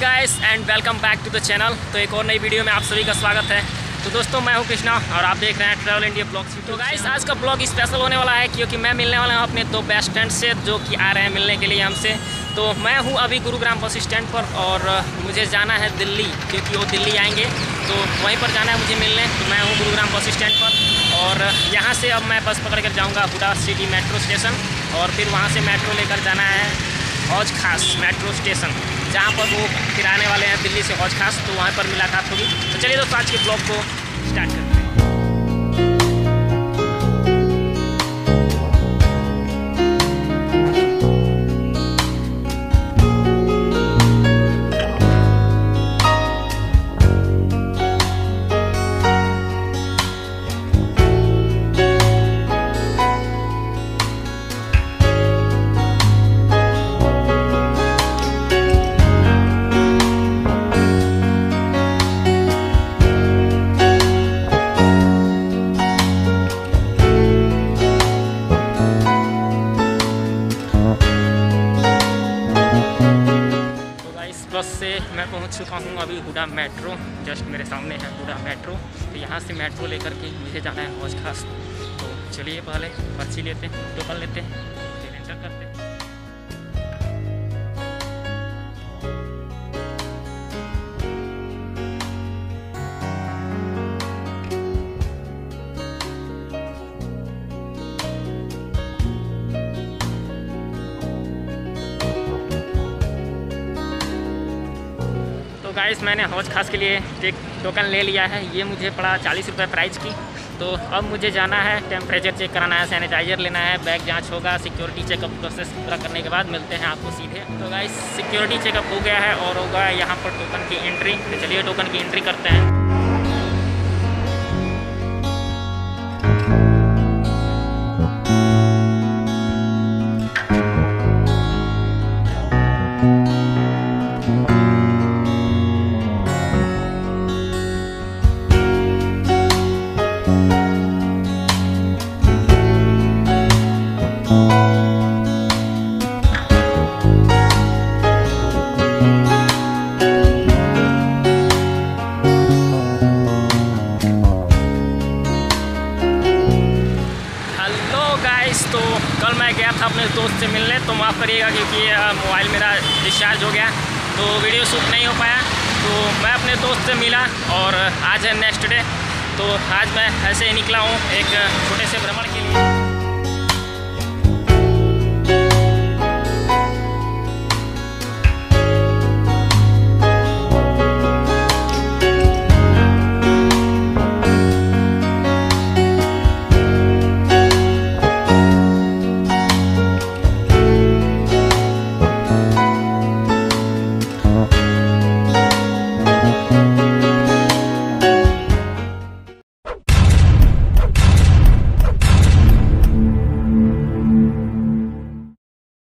Guys and welcome back to the channel. तो एक और नई वीडियो में आप सभी का स्वागत है। तो दोस्तों मैं हूं कृष्णा और आप देख रहे हैं ट्रैवल इंडिया ब्लॉग्स। तो गाइस आज का ब्लॉग स्पेशल होने वाला है क्योंकि मैं मिलने वाला हूं अपने 2 बेस्ट फ्रेंड से जो कि आ रहे हैं मिलने के लिए हमसे। तो मैं हूं अभी गुरुग्राम बस स्टैंड पर और मुझे जाना है दिल्ली क्योंकि वो दिल्ली आएंगे तो वहीं पर जाना है मुझे मिलने। तो मैं हूँ गुरुग्राम बस स्टैंड पर और यहाँ से अब मैं बस पकड़ कर जाऊँगा हुडा सिटी मेट्रो स्टेशन और फिर वहाँ से मेट्रो लेकर जाना है हौज खास मेट्रो स्टेशन, जहाँ पर वो फिर आने वाले हैं दिल्ली से हौज खास। तो वहाँ पर मुलाकात होगी। तो चलिए दोस्तों आज के ब्लॉग को स्टार्ट करते हैं। बस से मैं पहुंच चुका हूं अभी हुडा मेट्रो। जस्ट मेरे सामने है हुडा मेट्रो। तो यहां से मेट्रो लेकर के मुझे जाना है हौज खास। तो चलिए पहले पर्ची लेते हैं, टोकन लेते हैं, फिर एंटर करते हैं। गाइस मैंने हौज खास के लिए एक टोकन ले लिया है। ये मुझे पड़ा 40 रुपये प्राइस की। तो अब मुझे जाना है, टेम्परेचर चेक कराना है, सैनिटाइजर लेना है, बैग जांच होगा, सिक्योरिटी चेकअप प्रोसेस पूरा करने के बाद मिलते हैं आपको सीधे। तो गाइस सिक्योरिटी चेकअप हो गया है और होगा यहाँ पर टोकन की एंट्री। तो चलिए टोकन की एंट्री करते हैं। तो कल मैं गया था अपने दोस्त से मिलने, तो माफ़ करिएगा क्योंकि मोबाइल मेरा डिस्चार्ज हो गया तो वीडियो शूट नहीं हो पाया। तो मैं अपने दोस्त से मिला और आज है नेक्स्ट डे। तो आज मैं ऐसे ही निकला हूँ एक छोटे से भ्रमण के लिए।